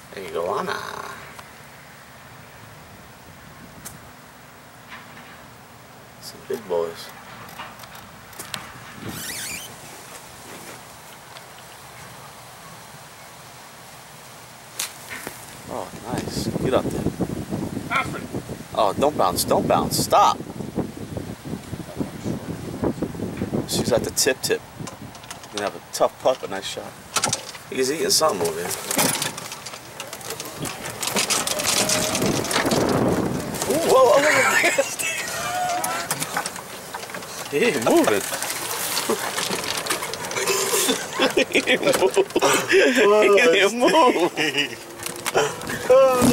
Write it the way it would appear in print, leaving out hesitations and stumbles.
There you go, Anna. Some big boys. Oh, nice. Get up there. Oh, don't bounce, don't bounce. Stop. She's at the tip. You're gonna have a tough putt, but nice shot. He's eating something over here. Ooh, whoa. He ain't moving. He ain't moving. He ain't moving.